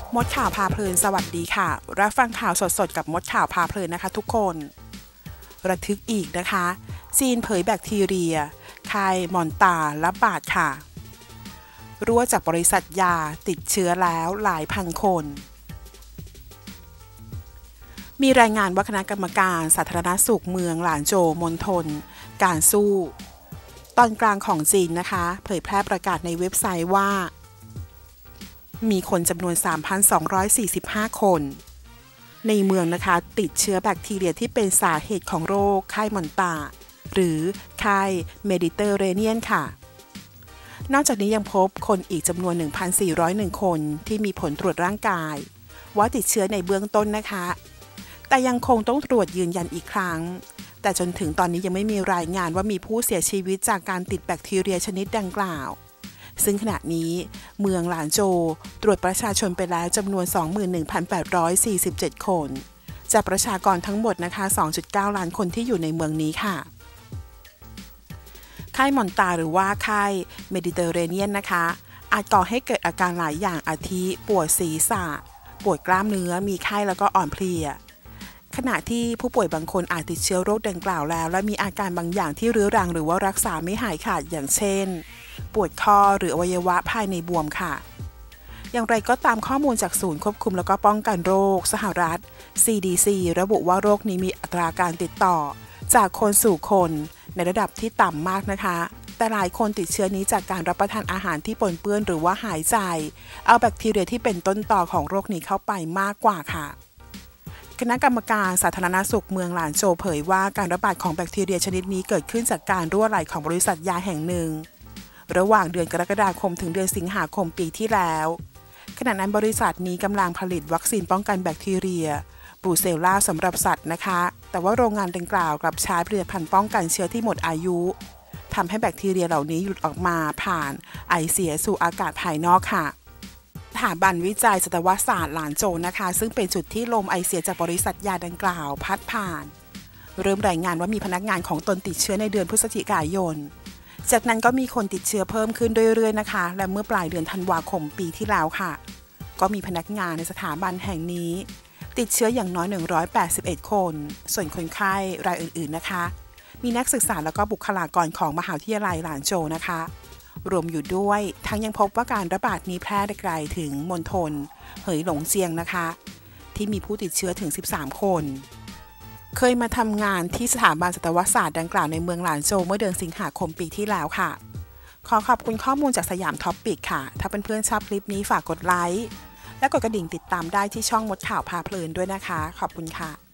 มดข่าวพาเพลินสวัสดีค่ะรับฟังข่าวสดๆกับมดข่าวพาเพลินนะคะทุกคนระทึกอีกนะคะจีนเผยแบคทีเรียไข้มอนตาระบาดค่ะรั่วจากบริษัทยาติดเชื้อแล้วหลายพันคนมีรายงานว่าคณะกรรมการสาธารณสุขเมืองหลานโจวมณฑลการสู้ตอนกลางของจีนนะคะเผยแพร่ประกาศในเว็บไซต์ว่ามีคนจำนวน 3,245 คนในเมืองนะคะติดเชื้อแบคทีเรียที่เป็นสาเหตุของโรคไข้มอนตาหรือไข้เมดิเตอร์เรเนียนค่ะนอกจากนี้ยังพบคนอีกจำนวน 1,401 คนที่มีผลตรวจร่างกายว่าติดเชื้อในเบื้องต้นนะคะแต่ยังคงต้องตรวจยืนยันอีกครั้งแต่จนถึงตอนนี้ยังไม่มีรายงานว่ามีผู้เสียชีวิตจากการติดแบคทีเรียชนิดดังกล่าวซึ่งขณะนี้เมืองหลานโจวตรวจประชาชนไปแล้วจำนวน 21,847 คนจากประชากรทั้งหมดนะคะ 2.9 ล้านคนที่อยู่ในเมืองนี้ค่ะไข้มอนตาหรือว่าไข้เมดิเตอร์เรเนียนนะคะอาจก่อให้เกิดอาการหลายอย่างอาทิปวดศีรษะปวดกล้ามเนื้อมีไข้แล้วก็อ่อนเพลียขณะที่ผู้ป่วยบางคนอาจติดเชื้อโรคดังกล่าวแล้วและมีอาการบางอย่างที่เรื้อรังหรือว่ารักษาไม่หายขาดอย่างเช่นปวดคอหรืออวัยวะภายในบวมค่ะอย่างไรก็ตามข้อมูลจากศูนย์ควบคุมและก็ป้องกันโรคสหรัฐ CDC ระบุว่าโรคนี้มีอัตราการติดต่อจากคนสู่คนในระดับที่ต่ำมากนะคะแต่หลายคนติดเชื้อนี้จากการรับประทานอาหารที่ปนเปื้อนหรือว่าหายใจเอาแบคทีเรียที่เป็นต้นต่อของโรคนี้เข้าไปมากกว่าค่ะคณะกรรมการสาธารณสุขเมืองหลานโจวเผยว่าการระบาดของแบคทีเรียชนิดนี้เกิดขึ้นจากการรั่วไหลของบริษัทยาแห่งหนึ่งระหว่างเดือนกรกฎาคมถึงเดือนสิงหาคมปีที่แล้วขณะนั้นบริษัทนี้กำลังผลิตวัคซีนป้องกันแบคทีเรียบรูเซลล่าสำหรับสัตว์นะคะแต่ว่าโรงงานดังกล่าวกลับใช้ผลิตภัณฑ์ป้องกันเชื้อที่หมดอายุทำให้แบคทีเรียเหล่านี้หลุดออกมาผ่านไอเสียสู่อากาศภายนอกค่ะสถาบันวิจัยสัตวศาสตร์หลานโจวนะคะซึ่งเป็นจุดที่ลมไอเสียจากบริษัทยาดังกล่าวพัดผ่านเริ่มรายงานว่ามีพนักงานของตนติดเชื้อในเดือนพฤศจิกายนจากนั้นก็มีคนติดเชื้อเพิ่มขึ้นเรื่อยๆนะคะและเมื่อปลายเดือนธันวาคมปีที่แล้วค่ะก็มีพนักงานในสถาบันแห่งนี้ติดเชื้ออย่างน้อย181คนส่วนคนไข้รายอื่นๆนะคะมีนักศึกษาแล้วก็บุคลากรของมหาวิทยาลัยหลานโจวนะคะรวมอยู่ด้วยทั้งยังพบว่าการระบาดนี้แพร่ไกลถึงมณฑลเหยหลงเจียงนะคะที่มีผู้ติดเชื้อถึง13คนเคยมาทำงานที่สถาบันสัตวศาสตร์ดังกล่าวในเมืองหลานโจวเมื่อเดือนสิงหาคมปีที่แล้วค่ะขอขอบคุณข้อมูลจากสยามท็อปปิกค่ะถ้าเพื่อนๆชอบคลิปนี้ฝากกดไลค์และกดกระดิ่งติดตามได้ที่ช่องมดข่าวพาเพลินด้วยนะคะขอบคุณค่ะ